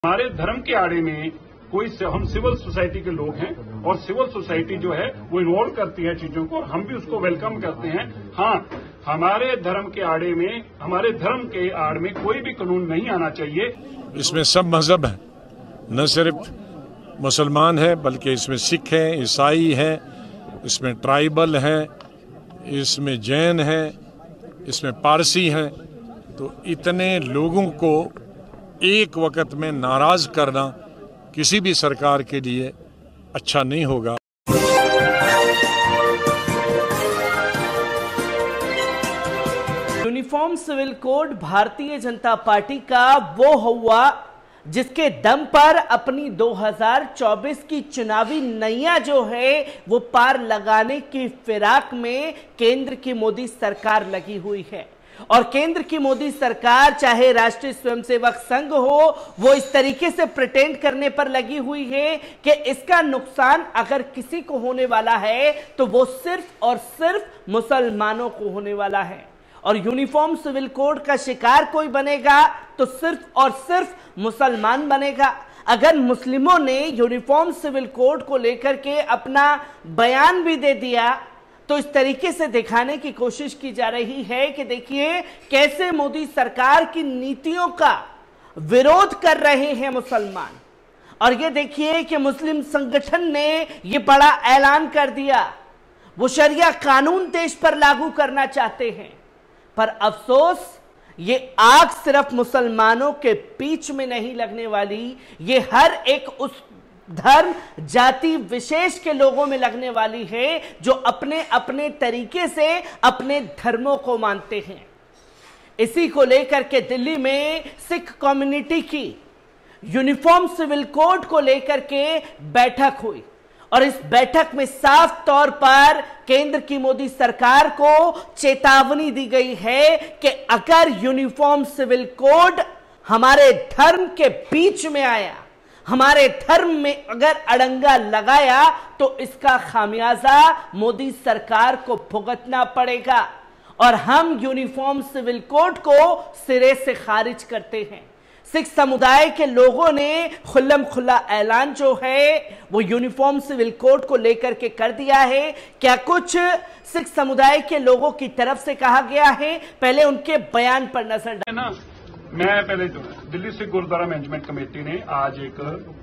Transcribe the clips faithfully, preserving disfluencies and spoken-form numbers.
हमारे धर्म के आड़े में कोई हम सिविल सोसाइटी के लोग हैं और सिविल सोसाइटी जो है वो इन्वॉल्व करती है चीजों को और हम भी उसको वेलकम करते हैं। हाँ, हमारे धर्म के आड़े में हमारे धर्म के आड़ में कोई भी कानून नहीं आना चाहिए। इसमें सब मजहब हैं, न सिर्फ मुसलमान है बल्कि इसमें सिख हैं, ईसाई हैं, इसमें ट्राइबल हैं, इसमें जैन हैं, इसमें पारसी हैं। तो इतने लोगों को एक वक्त में नाराज करना किसी भी सरकार के लिए अच्छा नहीं होगा। Uniform civil code Bharatiya Janata party का वो हुआ जिसके दम पर अपनी दो हज़ार चौबीस की चुनावी नैया जो है वो पार लगाने की फिराक में केंद्र की मोदी सरकार लगी हुई है। और केंद्र की मोदी सरकार चाहे राष्ट्रीय स्वयंसेवक संघ हो, वो इस तरीके से प्रिटेंड करने पर लगी हुई है कि इसका नुकसान अगर किसी को होने वाला है तो वो सिर्फ और सिर्फ मुसलमानों को होने वाला है। और यूनिफॉर्म सिविल कोड का शिकार कोई बनेगा तो सिर्फ और सिर्फ मुसलमान बनेगा। अगर मुस्लिमों ने यूनिफॉर्म सिविल कोड को लेकर के अपना बयान भी दे दिया तो इस तरीके से दिखाने की कोशिश की जा रही है कि देखिए कैसे मोदी सरकार की नीतियों का विरोध कर रहे हैं मुसलमान। और ये देखिए कि मुस्लिम संगठन ने ये बड़ा ऐलान कर दिया, वो शरिया कानून देश पर लागू करना चाहते हैं। पर अफसोस ये आग सिर्फ मुसलमानों के बीच में नहीं लगने वाली, ये हर एक उस धर्म जाति विशेष के लोगों में लगने वाली है जो अपने अपने तरीके से अपने धर्मों को मानते हैं। इसी को लेकर के दिल्ली में सिख कम्युनिटी की यूनिफॉर्म सिविल कोड को लेकर के बैठक हुई और इस बैठक में साफ तौर पर केंद्र की मोदी सरकार को चेतावनी दी गई है कि अगर यूनिफॉर्म सिविल कोड हमारे धर्म के बीच में आया, हमारे धर्म में अगर अड़ंगा लगाया तो इसका खामियाजा मोदी सरकार को भुगतना पड़ेगा। और हम यूनिफॉर्म सिविल कोड को सिरे से खारिज करते हैं। सिख समुदाय के लोगों ने खुल्लम खुल्ला ऐलान जो है वो यूनिफॉर्म सिविल कोड को लेकर के कर दिया है। क्या कुछ सिख समुदाय के लोगों की तरफ से कहा गया है, पहले उनके बयान पर नजर डालना। मैं पहले दिल्ली सिख गुरुद्वारा मैनेजमेंट कमेटी ने आज एक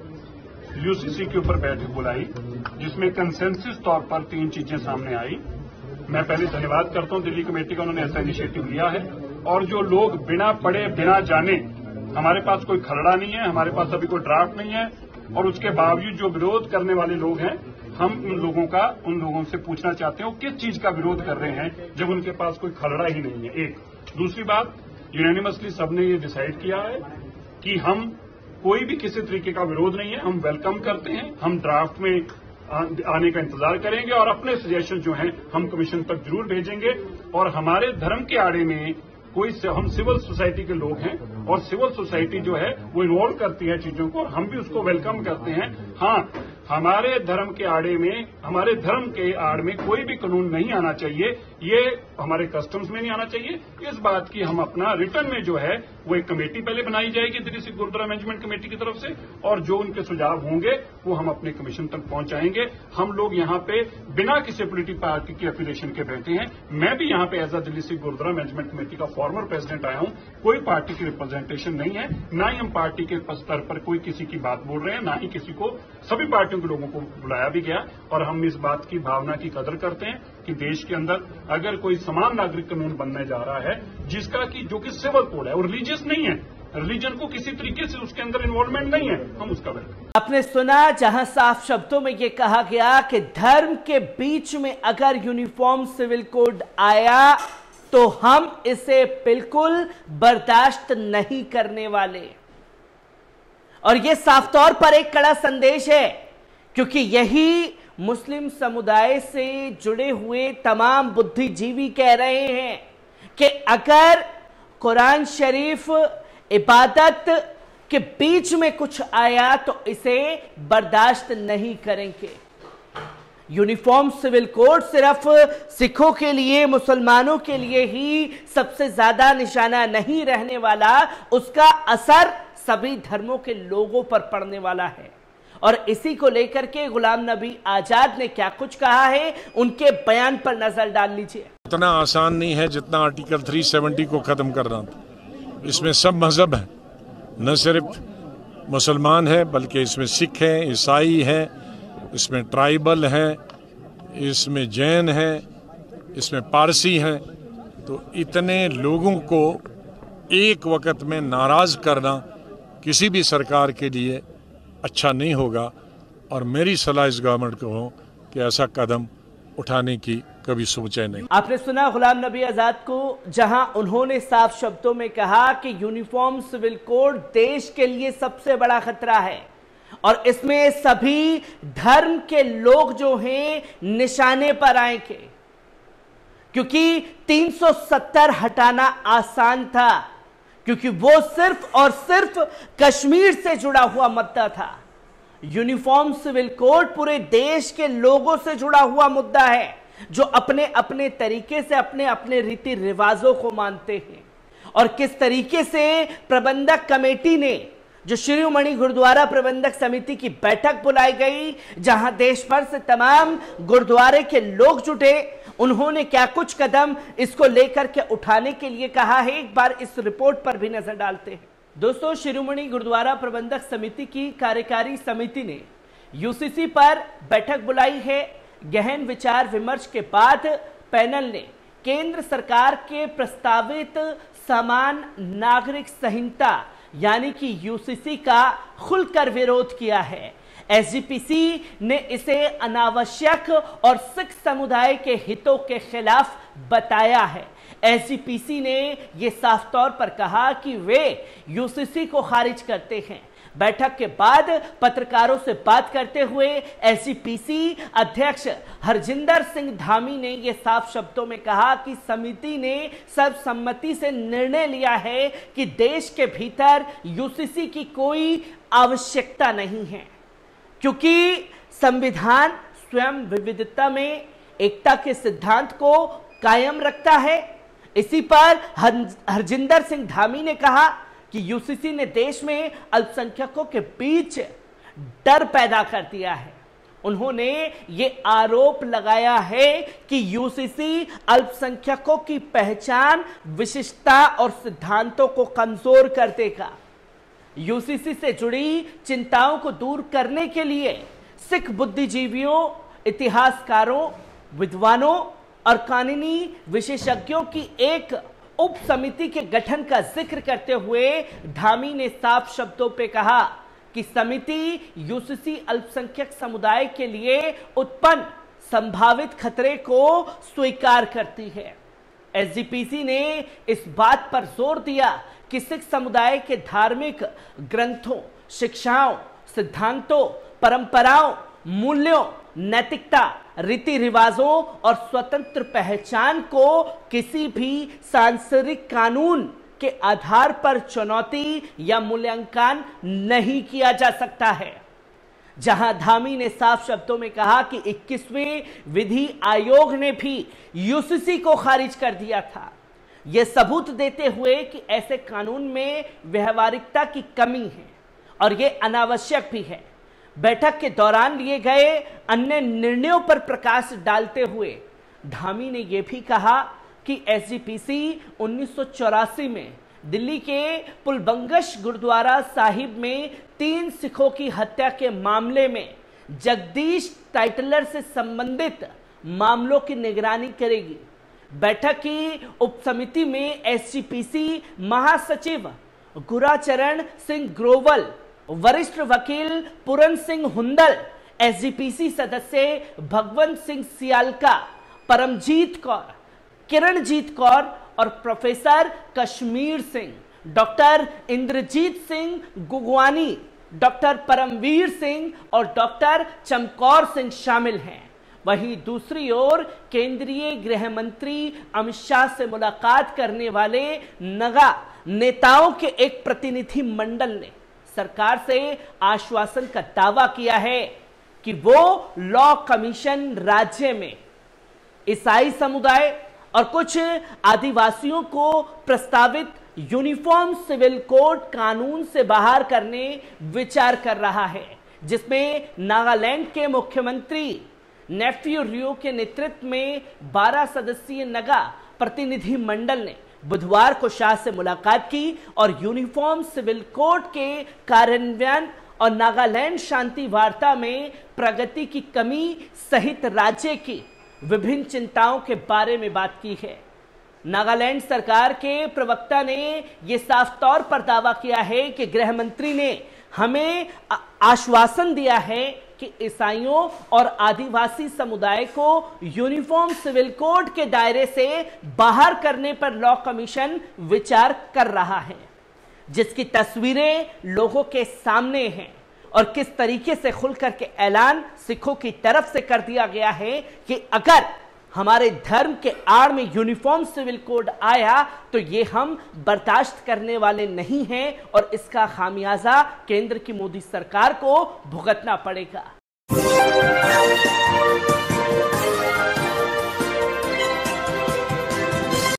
यूसीसी के ऊपर बैठक बुलाई जिसमें कंसेंसस तौर पर तीन चीजें सामने आई। मैं पहले धन्यवाद करता हूं दिल्ली कमेटी का, उन्होंने ऐसा इनिशिएटिव लिया है। और जो लोग बिना पढ़े बिना जाने, हमारे पास कोई खरड़ा नहीं है, हमारे पास अभी कोई ड्राफ्ट नहीं है, और उसके बावजूद जो विरोध करने वाले लोग हैं, हम उन लोगों का उन लोगों से पूछना चाहते हैं वो किस चीज का विरोध कर रहे हैं जब उनके पास कोई खरड़ा ही नहीं है। एक दूसरी बात, यूनानिमसली सबने ये डिसाइड किया है कि हम कोई भी किसी तरीके का विरोध नहीं है, हम वेलकम करते हैं। हम ड्राफ्ट में आने का इंतजार करेंगे और अपने सजेशन जो हैं हम कमीशन तक जरूर भेजेंगे। और हमारे धर्म के आड़े में कोई हम सिविल सोसाइटी के लोग हैं और सिविल सोसाइटी जो है वो इन्वॉल्व करती है चीजों को और हम भी उसको वेलकम करते हैं। हाँ, हमारे धर्म के आड़े में हमारे धर्म के आड़ में कोई भी कानून नहीं आना चाहिए, ये हमारे कस्टम्स में नहीं आना चाहिए। इस बात की हम अपना रिटर्न में जो है वो एक कमेटी पहले बनाई जाएगी दिल्ली सिख गुरुद्वारा मैनेजमेंट कमेटी की तरफ से, और जो उनके सुझाव होंगे वो हम अपने कमीशन तक पहुंचाएंगे। हम लोग यहाँ पे बिना किसी पॉलिटिकल पार्टी की एफिलिएशन के बैठे हैं। मैं भी यहाँ पे as a Delhi Sikh gurdwara management committee का फॉर्मर प्रेसिडेंट आया हूँ। कोई पार्टी की रिप्रेजेंटेशन नहीं है, ना ही हम पार्टी के स्तर पर कोई किसी की बात बोल रहे हैं, ना ही किसी को, सभी पार्टियों के लोगों को बुलाया भी गया। और हम इस बात की भावना की कदर करते हैं कि देश के अंदर अगर कोई समान नागरिक कानून बनने जा रहा है जिसका कि जो कि सिविल कोड है और रिलीजियस नहीं है, रिलीजन को किसी तरीके से उसके अंदर इन्वॉल्वमेंट नहीं है, हम उसका वेलकम। आपने सुना जहां साफ शब्दों में यह कहा गया कि धर्म के बीच में अगर यूनिफॉर्म सिविल कोड आया तो हम इसे बिल्कुल बर्दाश्त नहीं करने वाले। और यह साफ तौर पर एक कड़ा संदेश है, क्योंकि यही मुस्लिम समुदाय से जुड़े हुए तमाम बुद्धिजीवी कह रहे हैं कि अगर कुरान शरीफ इबादत के बीच में कुछ आया तो इसे बर्दाश्त नहीं करेंगे। यूनिफॉर्म सिविल कोड सिर्फ सिखों के लिए, मुसलमानों के लिए ही सबसे ज्यादा निशाना नहीं रहने वाला, उसका असर सभी धर्मों के लोगों पर पड़ने वाला है। और इसी को लेकर के गुलाम नबी आजाद ने क्या कुछ कहा है, उनके बयान पर नजर डाल लीजिए। इतना आसान नहीं है जितना आर्टिकल तीन सौ सत्तर को खत्म करना था। इसमें सब मजहब हैं, न सिर्फ मुसलमान हैं बल्कि इसमें सिख हैं, ईसाई हैं, इसमें ट्राइबल हैं, इसमें जैन हैं, इसमें पारसी हैं। तो इतने लोगों को एक वक्त में नाराज करना किसी भी सरकार के लिए अच्छा नहीं होगा। और मेरी सलाह इस गवर्नमेंट को हो कि ऐसा कदम उठाने की कभी सोचे नहीं। आपने सुना गुलाम नबी आजाद को, जहां उन्होंने साफ शब्दों में कहा कि यूनिफॉर्म सिविल कोड देश के लिए सबसे बड़ा खतरा है और इसमें सभी धर्म के लोग जो हैं निशाने पर आएंगे, क्योंकि तीन सौ सत्तर हटाना आसान था, क्योंकि वो सिर्फ और सिर्फ कश्मीर से जुड़ा हुआ मुद्दा था। यूनिफॉर्म सिविल कोड पूरे देश के लोगों से जुड़ा हुआ मुद्दा है, जो अपने अपने तरीके से अपने अपने रीति रिवाजों को मानते हैं। और किस तरीके से प्रबंधक कमेटी ने, जो शिरोमणि गुरुद्वारा प्रबंधक समिति की बैठक बुलाई गई, जहां देश भर से तमाम गुरुद्वारे के लोग जुटे, उन्होंने क्या कुछ कदम इसको लेकर के उठाने के लिए कहा है, एक बार इस रिपोर्ट पर भी नजर डालते हैं। दोस्तों, शिरोमणि गुरुद्वारा प्रबंधक समिति की कार्यकारी समिति ने यूसीसी पर बैठक बुलाई है। गहन विचार विमर्श के बाद पैनल ने केंद्र सरकार के प्रस्तावित समान नागरिक संहिता यानी कि यूसीसी का खुलकर विरोध किया है। एसजीपीसी ने इसे अनावश्यक और सिख समुदाय के हितों के खिलाफ बताया है। एसजीपीसी ने यह साफ तौर पर कहा कि वे यूसीसी को खारिज करते हैं। बैठक के बाद पत्रकारों से बात करते हुए एसजीपीसी अध्यक्ष हरजिंदर सिंह धामी ने यह साफ शब्दों में कहा कि समिति ने सर्वसम्मति से निर्णय लिया है कि देश के भीतर यूसीसी की कोई आवश्यकता नहीं है, क्योंकि संविधान स्वयं विविधता में एकता के सिद्धांत को कायम रखता है। इसी पर हरजिंदर सिंह धामी ने कहा कि यूसीसी ने देश में अल्पसंख्यकों के बीच डर पैदा कर दिया है। उन्होंने ये आरोप लगाया है कि यूसीसी अल्पसंख्यकों की पहचान, विशिष्टता और सिद्धांतों को कमजोर कर देगा। यूसीसी से जुड़ी चिंताओं को दूर करने के लिए सिख बुद्धिजीवियों, इतिहासकारों, विद्वानों और कानूनी विशेषज्ञों की एक उप समिति के गठन का जिक्र करते हुए धामी ने साफ शब्दों पे कहा कि समिति यूसीसी अल्पसंख्यक समुदाय के लिए उत्पन्न संभावित खतरे को स्वीकार करती है। एसजीपीसी ने इस बात पर जोर दिया कि सिख समुदाय के धार्मिक ग्रंथों, शिक्षाओं, सिद्धांतों, परंपराओं, मूल्यों, नैतिकता, रीति रिवाजों और स्वतंत्र पहचान को किसी भी सांसारिक कानून के आधार पर चुनौती या मूल्यांकन नहीं किया जा सकता है। जहां धामी ने साफ शब्दों में कहा कि इक्कीसवें विधि आयोग ने भी यूसीसी को खारिज कर दिया था, यह सबूत देते हुए कि ऐसे कानून में व्यवहारिकता की कमी है और यह अनावश्यक भी है। बैठक के दौरान लिए गए अन्य निर्णयों पर प्रकाश डालते हुए धामी ने यह भी कहा कि एसजीपीसी उन्नीस सौ चौरासी में दिल्ली के पुलबंगश गुरुद्वारा साहिब में तीन सिखों की हत्या के मामले में जगदीश टाइटलर से संबंधित मामलों की निगरानी करेगी। बैठक की उपसमिति में एसजीपीसी महासचिव गुराचरण सिंह ग्रोवल, वरिष्ठ वकील पूरन सिंह हुंदल, एसजीपीसी सदस्य भगवंत सिंह सियालका, परमजीत कौर, किरणजीत कौर और professor Kashmir Singh, doctor Inderjit Singh Gugwani, doctor Paramvir Singh और डॉक्टर चमकौर सिंह शामिल हैं। वहीं दूसरी ओर केंद्रीय गृह मंत्री अमित शाह से मुलाकात करने वाले नगा नेताओं के एक प्रतिनिधि मंडल ने सरकार से आश्वासन का दावा किया है कि वो लॉ कमीशन राज्य में ईसाई समुदाय और कुछ आदिवासियों को प्रस्तावित यूनिफॉर्म सिविल कोड कानून से बाहर करने विचार कर रहा है, जिसमें नागालैंड के मुख्यमंत्री नेफ्यू रियो के नेतृत्व में बारह सदस्यीय नगा प्रतिनिधि मंडल ने बुधवार को शाह से मुलाकात की और यूनिफॉर्म सिविल कोड के कार्यान्वयन और नागालैंड शांति वार्ता में प्रगति की कमी सहित राज्य की विभिन्न चिंताओं के बारे में बात की है। नागालैंड सरकार के प्रवक्ता ने यह साफ तौर पर दावा किया है कि गृह मंत्री ने हमें आश्वासन दिया है कि ईसाइयों और आदिवासी समुदाय को यूनिफॉर्म सिविल कोड के दायरे से बाहर करने पर लॉ कमीशन विचार कर रहा है, जिसकी तस्वीरें लोगों के सामने हैं और किस तरीके से खुलकर के ऐलान सिखों की तरफ से कर दिया गया है कि अगर हमारे धर्म के आड़ में यूनिफॉर्म सिविल कोड आया तो ये हम बर्दाश्त करने वाले नहीं हैं और इसका खामियाजा केंद्र की मोदी सरकार को भुगतना पड़ेगा।